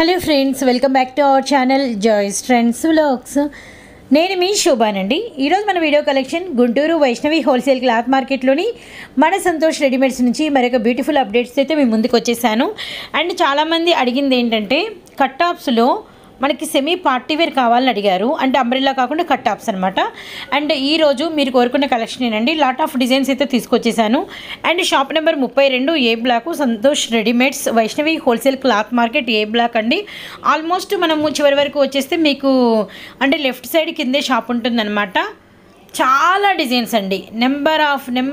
Hello friends, welcome back to our channel joys trends vlogs. నేను మీ శోభానండి. ఈరోజు మన video collection Guntur Vaishnavi wholesale cloth మార్కెట్లోని మన సంతోష్ రెడీమేడ్స్ నుంచి మరొక బ్యూటిఫుల్ అప్డేట్స్ అయితే మేము ముందుకు వచ్చేసాను. అండ్ చాలామంది అడిగింది ఏంటంటే కట్ టాప్స్లో మనకి సెమీ పార్టీ వేర్ కావాలని అడిగారు. అంటే అంబ్రెల్లా కాకుండా కట్ టాప్స్ అనమాట. అండ్ ఈరోజు మీరు కోరుకున్న కలెక్షన్ ఏనండి. లాట్ ఆఫ్ డిజైన్స్ అయితే తీసుకొచ్చేసాను. And shop number 32 A block, Santosh readymades, Vaishnavi wholesale cloth market A block అండి. ఆల్మోస్ట్ మనము చివరి వరకు వచ్చేస్తే మీకు అంటే లెఫ్ట్ సైడ్ కిందే షాప్ ఉంటుందన్నమాట. చాలా డిజైన్స్ అండి, నెంబర్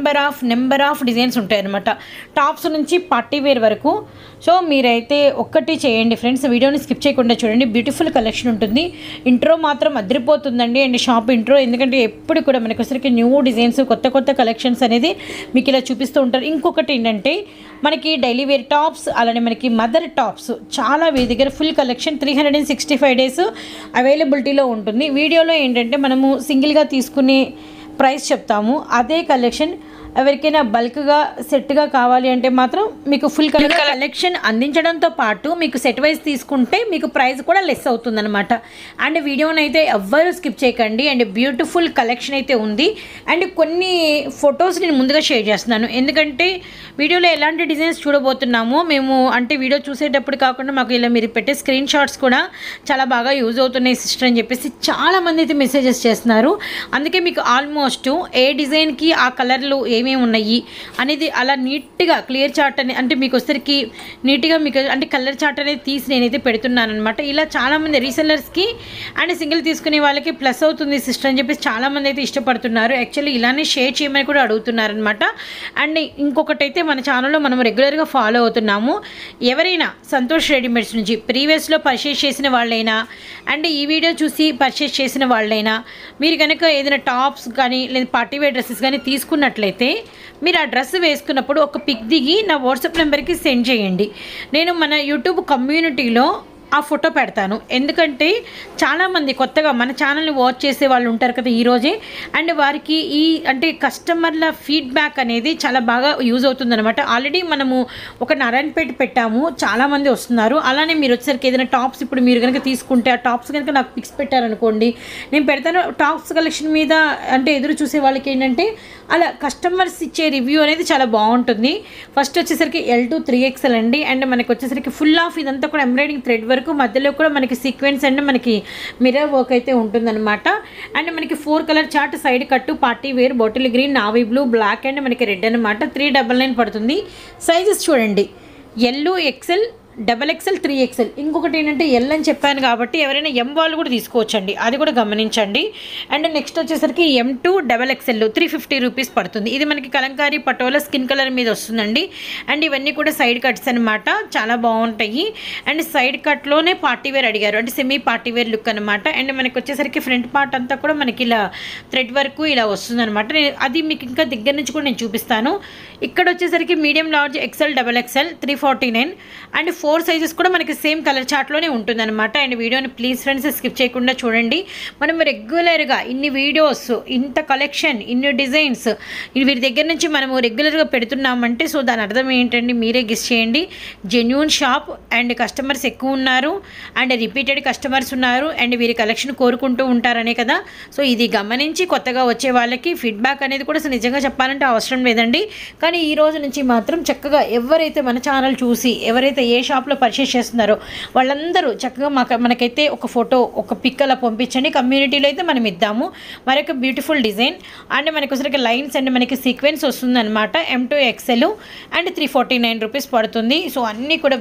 ఆఫ్ డిజైన్స్ ఉంటాయి అన్నమాట, టాప్స్ నుంచి పార్టీ వేర్ వరకు. సో మీరైతే ఒక్కటి చేయండి ఫ్రెండ్స్, వీడియోని స్కిప్ చేయకుండా చూడండి. బ్యూటిఫుల్ కలెక్షన్ ఉంటుంది. ఇంట్రో మాత్రం అదిరిపోతుందండి. అండ్ షాప్ ఇంట్రో ఎందుకంటే ఎప్పుడు కూడా మనకు వచ్చరికి న్యూ డిజైన్స్, కొత్త కలెక్షన్స్ అనేది మీకు ఇలా చూపిస్తూ ఉంటారు. ఇంకొకటి ఏంటంటే మనకి డైలీ వేర్ టాప్స్, అలానే మనకి మదర్ టాప్స్ చాలా వీరి దగ్గర ఫుల్ కలెక్షన్ 365 డేస్ అవైలబిలిటీలో ఉంటుంది. వీడియోలో ఏంటంటే మనము సింగిల్గా తీసుకునే ప్రైస్ చెప్తాము. అదే కలెక్షన్ ఎవరికైనా బల్క్గా సెట్గా కావాలి అంటే మాత్రం మీకు ఫుల్ కలెక్షన్ అందించడంతో పాటు మీకు సెట్ వైజ్ తీసుకుంటే మీకు ప్రైస్ కూడా లెస్ అవుతుందన్నమాట. అండ్ వీడియోని అయితే ఎవ్వరూ స్కిప్ చేయకండి. అండ్ బ్యూటిఫుల్ కలెక్షన్ అయితే ఉంది. అండ్ కొన్ని ఫొటోస్ నేను ముందుగా షేర్ చేస్తున్నాను, ఎందుకంటే వీడియోలో ఎలాంటి డిజైన్స్ చూడబోతున్నామో మేము అంటే వీడియో చూసేటప్పుడు కాకుండా మాకు ఇలా మీరు పెట్టే స్క్రీన్ షాట్స్ కూడా చాలా బాగా యూజ్ అవుతున్నాయి సిస్టర్ అని చెప్పేసి చాలామంది అయితే మెసేజెస్ చేస్తున్నారు. అందుకే మీకు ఆల్మోస్ట్ ఏ డిజైన్కి ఆ కలర్లు ఏమేమి ఉన్నాయి అనేది అలా నీట్గా క్లియర్ చార్ట్ అని అంటే మీకు వచ్చరికి నీట్గా మీకు అంటే కలర్ చార్ట్ అనేది తీసి నేనైతే పెడుతున్నాను అనమాట. ఇలా చాలామంది రీసెల్లర్స్కి అండ్ సింగిల్ తీసుకునే వాళ్ళకి ప్లస్ అవుతుంది సిస్టర్ అని చెప్పేసి చాలామంది అయితే ఇష్టపడుతున్నారు. యాక్చువల్లీ ఇలానే షేర్ చేయమని కూడా అడుగుతున్నారనమాట. అండ్ ఇంకొకటి అయితే మన ఛానల్లో మనం రెగ్యులర్గా ఫాలో అవుతున్నాము. ఎవరైనా సంతోష్ రెడీమేడ్స్ నుంచి ప్రీవియస్లో పర్చేస్ చేసిన వాళ్ళైనా అండ్ ఈ వీడియో చూసి పర్చేస్ చేసిన వాళ్ళైనా మీరు కనుక ఏదైనా టాప్స్ కానీ లేదా పార్టీ వేర్ డ్రెస్సెస్ కానీ తీసుకున్నట్లయితే మీరు ఆ డ్రెస్ వేసుకున్నప్పుడు ఒక పిక్ దిగి నా వాట్సాప్ నెంబర్కి సెండ్ చేయండి. నేను మన యూట్యూబ్ కమ్యూనిటీలో ఆ ఫోటో పెడతాను. ఎందుకంటే చాలామంది కొత్తగా మన ఛానల్ని వాచ్ చేసే వాళ్ళు ఉంటారు కదా ఈరోజే, అండ్ వారికి ఈ అంటే కస్టమర్ల ఫీడ్బ్యాక్ అనేది చాలా బాగా యూజ్ అవుతుందన్నమాట. ఆల్రెడీ మనము ఒక నారాయణపేట పెట్టాము, చాలామంది వస్తున్నారు. అలానే మీరు వచ్చేసరికి ఏదైనా టాప్స్ ఇప్పుడు మీరు కనుక తీసుకుంటే ఆ టాప్స్ కనుక నాకు పిక్స్ పెట్టారనుకోండి, నేను పెడతాను. టాప్స్ కలెక్షన్ మీద అంటే ఎదురు చూసే వాళ్ళకి ఏంటంటే అలా కస్టమర్స్ ఇచ్చే రివ్యూ అనేది చాలా బాగుంటుంది. ఫస్ట్ వచ్చేసరికి L to 3XL అండి. అండ్ మనకి వచ్చేసరికి ఫుల్ ఆఫ్ ఇదంతా కూడా ఎంబ్రాయిడింగ్ థ్రెడ్ వరకు, మధ్యలో కూడా మనకి సీక్వెన్స్ అండ్ మనకి మిర్రర్ వర్క్ అయితే ఉంటుందన్నమాట. అండ్ మనకి 4 colour chart, side cut, party wear, bottle green, navy blue, black and మనకి రెడ్ అనమాట. 399 పడుతుంది. సైజెస్ చూడండి, L, XL, XXL, 3XL. ఇంకొకటి ఏంటంటే ఎల్ అని చెప్పాను కాబట్టి ఎవరైనా M వాళ్ళు కూడా తీసుకోవచ్చండి, అది కూడా గమనించండి. అండ్ నెక్స్ట్ వచ్చేసరికి M2 XXL 350 రూపీస్ పడుతుంది. ఇది మనకి కలంకారీ పటోలా స్కిన్ కలర్ మీద వస్తుందండి. అండ్ ఇవన్నీ కూడా సైడ్ కట్స్ అనమాట, చాలా బాగుంటాయి. అండ్ సైడ్ కట్లోనే పార్టీ వేర్ అడిగారు, అంటే సెమీ పార్టీ వేర్ లుక్ అనమాట. అండ్ మనకి వచ్చేసరికి ఫ్రంట్ పార్ట్ అంతా కూడా మనకి ఇలా థ్రెడ్ వరకు ఇలా వస్తుంది అనమాట. అది మీకు ఇంకా దగ్గర నుంచి కూడా నేను చూపిస్తాను. ఇక్కడ వచ్చేసరికి medium, large, XL, XXL 349 and 4 sizes కూడా మనకి సేమ్ కలర్ చార్ట్లోనే ఉంటుందన్నమాట. అండ్ వీడియోని ప్లీజ్ ఫ్రెండ్స్ స్కిప్ చేయకుండా చూడండి. మనం రెగ్యులర్గా ఇన్ని వీడియోస్, ఇంత కలెక్షన్, ఇన్ని డిజైన్స్ వీరి దగ్గర నుంచి మనము రెగ్యులర్గా పెడుతున్నామంటే సో దాని అర్థం ఏంటండి మీరే గెస్ చేయండి. జెన్యూన్ షాప్ అండ్ కస్టమర్స్ ఎక్కువ ఉన్నారు అండ్ రిపీటెడ్ కస్టమర్స్ ఉన్నారు అండ్ వీరి కలెక్షన్ కోరుకుంటూ ఉంటారనే కదా. సో ఇది గమనించి కొత్తగా వచ్చే వాళ్ళకి ఫీడ్బ్యాక్ అనేది కూడా నిజంగా చెప్పాలంటే అవసరం లేదండి. కానీ ఈ రోజు నుంచి మాత్రం చక్కగా ఎవరైతే మన ఛానల్ చూసి ఎవరైతే ఏ షాప్లో పర్చేస్ చేస్తున్నారో వాళ్ళందరూ చక్కగా మనకైతే ఒక ఫోటో, ఒక పిక్ అలా పంపించండి. కమ్యూనిటీలో అయితే మనం ఇద్దాము. మరొక బ్యూటిఫుల్ డిజైన్ అండ్ మనకి వచ్చరికి లైన్స్ అండ్ మనకి సీక్వెన్స్ వస్తుందన్నమాట. M2 XL అండ్ 349 రూపీస్ పడుతుంది. సో అన్నీ కూడా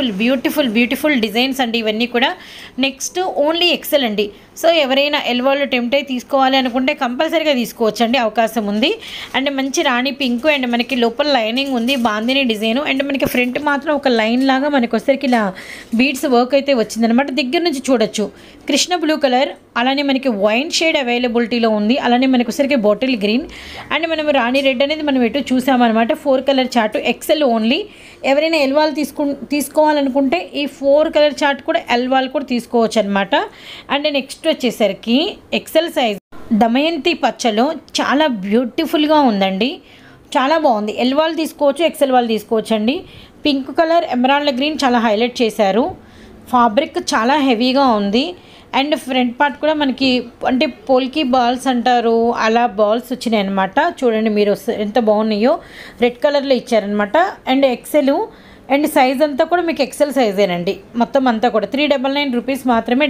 బ్యూటిఫుల్ డిజైన్స్ అండి ఇవన్నీ కూడా. నెక్స్ట్ ఓన్లీ XL అండి. సో ఎవరైనా L వాళ్ళు టెంప్ట్ అయి తీసుకోవాలి అనుకుంటే కంపల్సరీగా తీసుకోవచ్చండి, అవకాశం ఉంది. అండ్ మంచి రాణి పింక్ అండ్ మనకి లోపల లైనింగ్ ఉంది, బాందిని డిజైన్ అండ్ మనకి ఫ్రంట్ మాత్రం ఒక లైన్ లాగా మనకి వచ్చరికి ఇలా బీడ్స్ వర్క్ అయితే వచ్చిందనమాట. దగ్గర నుంచి చూడొచ్చు. కృష్ణ బ్లూ కలర్, అలానే మనకి వైన్ షేడ్ అవైలబిలిటీలో ఉంది. అలానే మనకి వచ్చరికి బాటిల్ గ్రీన్ అండ్ మనం రాణి రెడ్ అనేది మనం ఎటు చూసామన్నమాట. 4 కలర్ చార్ట్, XL ఓన్లీ. ఎవరైనా L వాళ్ళు తీసుకోవాలనుకుంటే ఈ 4 కలర్ చార్ట్ కూడా L వాళ్ళు కూడా తీసుకోవచ్చు అనమాట. అండ్ నెక్స్ట్ వచ్చేసరికి XL సైజ్ దమయంతి పచ్చలో చాలా బ్యూటిఫుల్గా ఉందండి, చాలా బాగుంది. L వాళ్ళు తీసుకోవచ్చు, XL వాళ్ళు తీసుకోవచ్చు అండి. పింక్ కలర్, ఎమరాల్డ్ గ్రీన్ చాలా హైలైట్ చేశారు. ఫ్యాబ్రిక్ చాలా హెవీగా ఉంది. అండ్ ఫ్రంట్ పార్ట్ కూడా మనకి అంటే పోల్కి బాల్స్ అంటారు, అలా బాల్స్ వచ్చినాయి అనమాట. చూడండి మీరు ఎంత బాగున్నాయో, రెడ్ కలర్లో ఇచ్చారనమాట. అండ్ ఎక్సెల్ అండ్ సైజ్ అంతా కూడా మీకు ఎక్సెల్ సైజేనండి. మొత్తం అంతా కూడా 399 రూపీస్ మాత్రమే.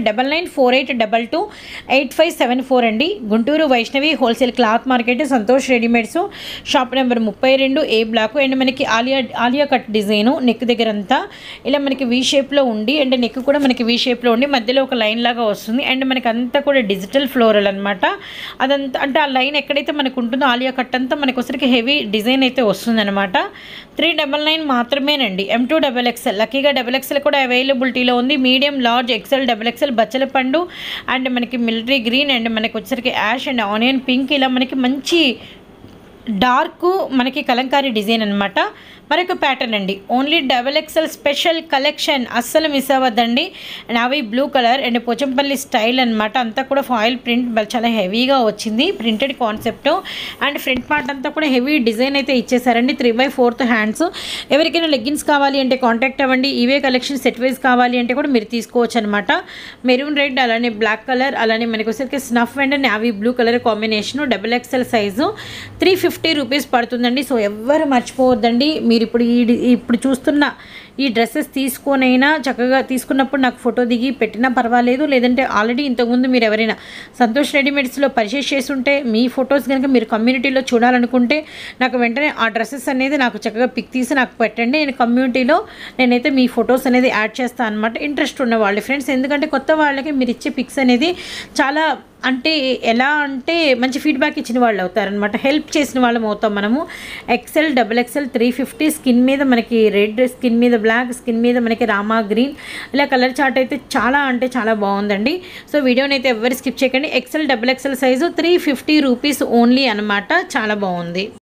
9948228574 అండి. Guntur Vaishnavi wholesale cloth market, Santosh readymades, shop number 32 A block. And మనకి ఆలియా కట్ డిజైను నెక్ దగ్గర అంతా ఇలా మనకి వీ షేప్లో ఉండి, అండ్ నెక్ కూడా మనకి వీ షేప్లో ఉండి మధ్యలో ఒక లైన్ లాగా వస్తుంది. అండ్ మనకి అంతా కూడా డిజిటల్ ఫ్లోరల్ అనమాట. అదంతా అంటే ఆ లైన్ ఎక్కడైతే మనకు ఉంటుందో ఆలియా కట్ అంతా మనకు వచ్చరికి హెవీ డిజైన్ అయితే వస్తుంది అనమాట. 399 మాత్రమేనండి. M2XXL లక్కీగా XXL కూడా అవైలబిలిటీలో ఉంది. మీడియం, లార్జ్, XL, XXL బచ్చల పండు అండ్ మనకి మిలిటరీ గ్రీన్ అండ్ మనకి వచ్చేసరికి యాష్ అండ్ ఆనియన్ పింక్, ఇలా మనకి మంచి డార్క్ మనకి కలంకారీ డిజైన్ అనమాట. మరొక ప్యాటర్న్ అండి, ఓన్లీ XXL స్పెషల్ కలెక్షన్, అస్సలు మిస్ అవ్వద్దండి. Navy blue colour and Pochampally style అనమాట. అంతా కూడా ఫాయిల్ ప్రింట్ చాలా హెవీగా వచ్చింది, printed concept. And front part అంతా కూడా హెవీ డిజైన్ అయితే ఇచ్చేసారండి. 3/4 హ్యాండ్స్. ఎవరికైనా లెగ్గిన్స్ కావాలి అంటే కాంటాక్ట్ అవ్వండి. ఇవే కలెక్షన్ సెట్ వైజ్ కావాలి అంటే కూడా మీరు తీసుకోవచ్చు అనమాట. మెరూన్ రెడ్, అలానే బ్లాక్ కలర్, అలానే మనకి వచ్చేసరికి snuff and navy blue colour combination. XXL size 350 rupees పడుతుందండి. సో ఎవ్వరు మర్చిపోవద్దండి. మీరు ఇప్పుడు చూస్తున్న ఈ డ్రెస్సెస్ తీసుకొనైనా చక్కగా తీసుకున్నప్పుడు నాకు ఫోటో దిగి పెట్టినా పర్వాలేదు, లేదంటే ఆల్రెడీ ఇంతకుముందు మీరు ఎవరైనా సంతోష్ రెడీమేడ్స్లో పర్చేస్ చేసి ఉంటే మీ ఫొటోస్ కనుక మీరు కమ్యూనిటీలో చూడాలనుకుంటే నాకు వెంటనే ఆ డ్రెస్సెస్ అనేది నాకు చక్కగా పిక్ తీసి నాకు పెట్టండి. నేను కమ్యూనిటీలో నేనైతే మీ ఫొటోస్ అనేది యాడ్ చేస్తాను అనమాట, ఇంట్రెస్ట్ ఉన్న వాళ్ళు ఫ్రెండ్స్. ఎందుకంటే కొత్త వాళ్ళకి మీరు ఇచ్చే పిక్స్ అనేది చాలా అంటే ఎలా అంటే మంచి ఫీడ్బ్యాక్ ఇచ్చిన వాళ్ళు అవుతారనమాట, హెల్ప్ చేసిన వాళ్ళం అవుతాం మనము. XL, XXL 350. స్కిన్ మీద మనకి రెడ్, స్కిన్ మీద బ్లాక్, స్కిన్ మీద మనకి రామా గ్రీన్, ఇలా కలర్ చార్ట్ అయితే చాలా అంటే చాలా బాగుందండి. సో వీడియోని అయితే ఎవరు స్కిప్ చేయకండి. XL, XXL size 350 rupees only అనమాట. చాలా బాగుంది.